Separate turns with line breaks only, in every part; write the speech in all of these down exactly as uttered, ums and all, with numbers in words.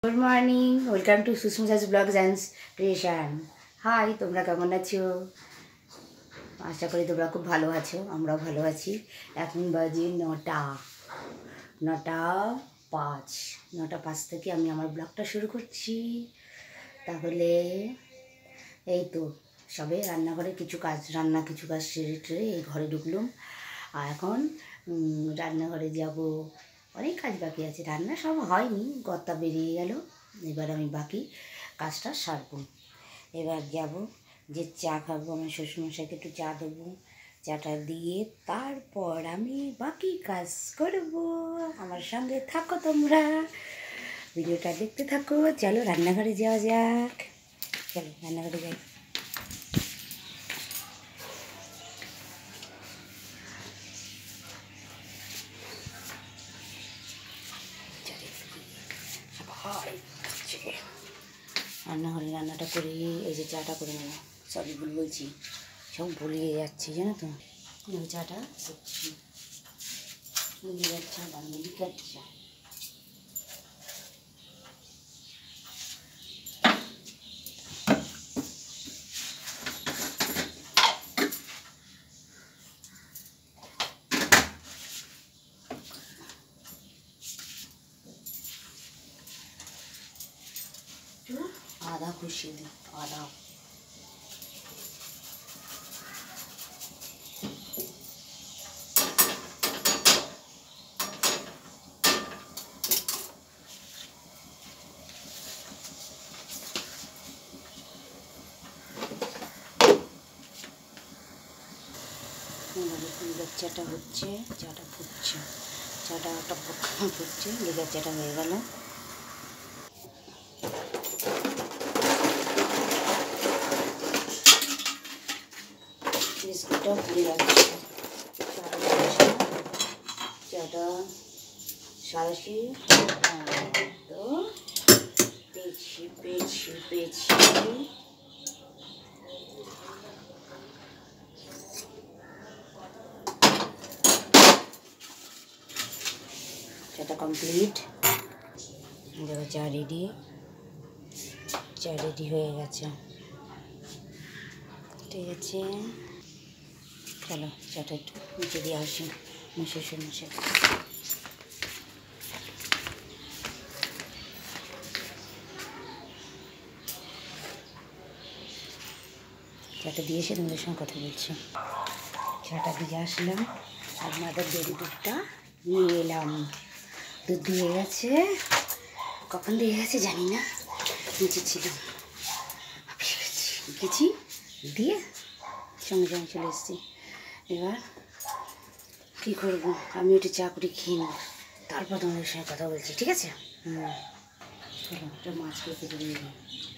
Good morning, welcome to Susmita's blogs and creation. Hi, তোমরা কেমন আছো? আশা করি তোমরা খুব ভালো আছো, আমরাও ভালো আছি। এখন বাজে নটা নটা পাঁচ নটা পাঁচ থেকে আমি আমার ব্লগটা শুরু করছি। তাহলে এই তো সবে রান্নাঘরে কিছু কাজ রান্না কিছু কাজ সেরে টেরে এই ঘরে ঢুকলাম। আর এখন রান্নাঘরে যাব, অনেক কাজ বাকি আছে, রান্না সব হয়নি, গত্তা বেরিয়ে গেল। এবার আমি বাকি কাজটা সারবো। এবার যাব যে চা খাবো, আমার শ্বশুরমশাইকে একটু চা দেবো, চাটা দিয়ে তারপর আমি বাকি কাজ করব। আমার সঙ্গে থাকো তোমরা, ভিডিওটা দেখতে থাকো। চলো রান্নাঘরে যাওয়া যাক, চলো রান্নাঘরে যাই। রান্নাঘরে রান্নাটা করে এই যে চাটা করে নেব। সবই ভুল বলছি, সব ভুলিয়ে যাচ্ছি, জানো তো। ওই চাটা করছি, লিকার চা বানিয়ে লিকার চা। আদা কষিয়ে দিই, আদা লিকার চাটা হচ্ছে, চাটা ফুটছে, চাটা টক ফুটছে, লিকার চাটা হয়ে গেল। বিস্কুটটা পুড়ে যাচ্ছে, চাটা সারাশি তো পেয়েছি পেয়েছি পেয়েছি চাটা কমপ্লিট। দেখো চা রেডি, চা রেডি হয়ে গেছে, ঠিক আছে। চলো চাটা একটু নিচে দিয়ে আসি, শ্বশুর মশাই। চাটা দিয়ে এসে তোমাদের সঙ্গে কথা বলছি। চাটা দিয়ে আসলাম, আর মাদের দেরি দুধটা নিয়ে এলাম। দুধ দিয়ে গেছে, কখন দিয়ে গেছে জানি না, নিচে ছিল, গেছি দিয়ে সঙ্গে সঙ্গে চলে এসেছি। এবার কী করবো, আমি একটু চা করে খেয়ে নেব, তারপর তোমাদের সঙ্গে কথা বলছি, ঠিক আছে? হুম, চলো একটা মাছগুলো কেটে নিয়ে যাই।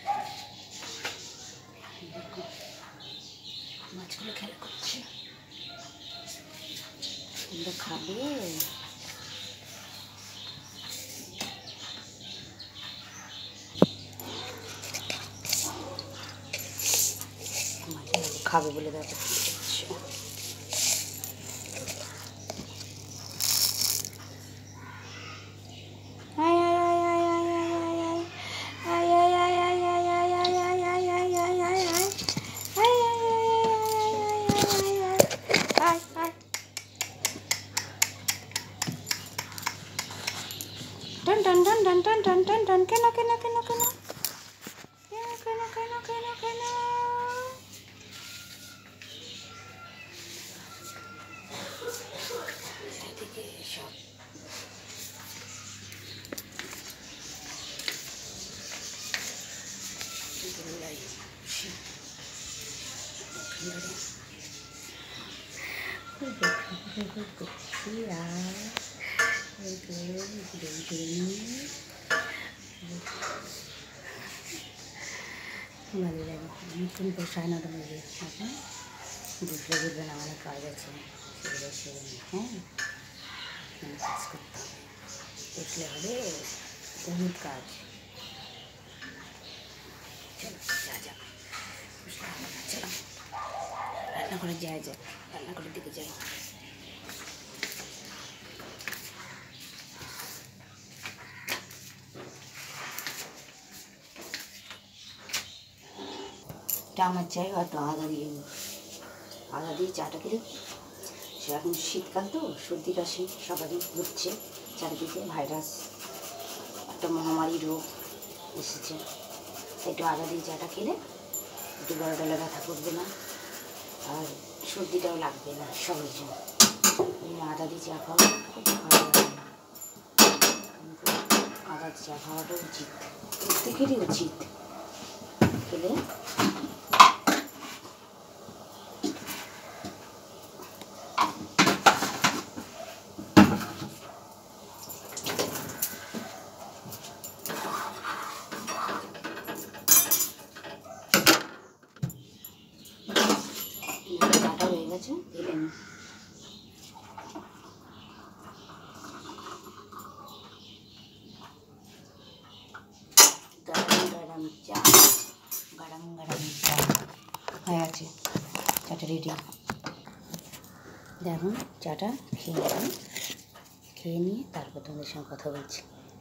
দেখো মাছগুলো খেলা করছে, তোমরা খাবে? খাবে বলে দেখো কি করছে। Dun dun dun dun dun dun dun dun. Kena kena kena kena. Kena kena kena kena kena. এদিকে সব গোলাই করছি, করছি আর ভালো লাগে। অনেকক্ষণ তো সাড়ে নটা বাজে, এখন বুঝলে বুঝবেন আমার কাজ আছে, সেগুলো সেরে নিই। হ্যাঁ, কাজ করতে হবে, বুঝলে হবে, বহুত কাজ। চলো যা যাক, বুঝলে হবে না, চলো রান্না করে যাই যাক, রান্নাঘরের দিকে যাই। চাটা আমার চাই, হয়তো আদা দিয়ে আদা দিয়ে চাটা খেলে, সে এখন শীতকাল তো সর্দি কাশি সবারই হচ্ছে, চারিদিকে ভাইরাস একটা মহামারী রোগ এসেছে, একটু আদা দিয়ে চাটা খেলে একটু গলা টলা ব্যথা করবে না, আর সর্দিটাও লাগবে না সবার জন্য। আদা দিয়ে চা খাওয়া খুব ভালো লাগে, আদা চা খাওয়াটা উচিত, প্রত্যেকেরই উচিত খেলে। চাটা হয়ে গেছে, ঢেলে নিই। গরম গরম চা, গরম গরম চা হয়ে আছে, চাটা রেডি। দেখুন চাটা খেয়ে নিলাম, খেয়ে নিয়ে তারপর তোমাদের সঙ্গে কথা বলছি।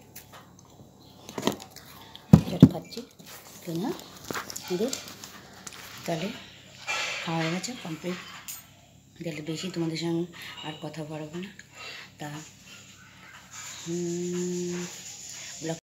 চাটা খাচ্ছি কিনা আমাদের, তাহলে খাওয়া হয়ে গেছে কমপ্লিট, তাহলে বেশি তোমাদের সঙ্গে আর কথা বলবো না। তা